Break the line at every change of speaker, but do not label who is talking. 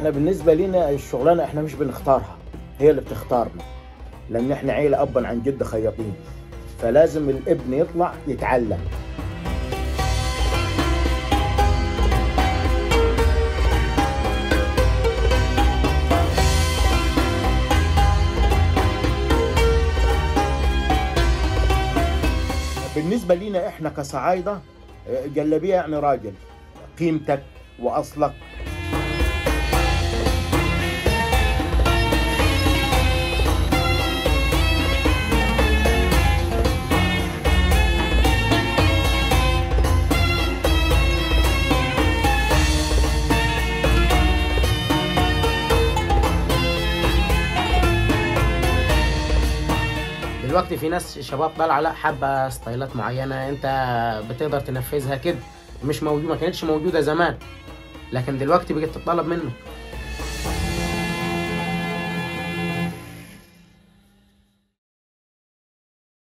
احنا بالنسبه لنا الشغلانه احنا مش بنختارها، هي اللي بتختارنا، لان احنا عيله ابا عن جد خياطين، فلازم الابن يطلع يتعلم. بالنسبه لنا احنا كصعايده جلابيه يعني راجل، قيمتك واصلك.
دلوقتي في ناس شباب طالعه لا حابه ستايلات معينه انت بتقدر تنفذها كده، مش موجود، ما كانتش موجوده زمان، لكن دلوقتي بقت تطلب منك.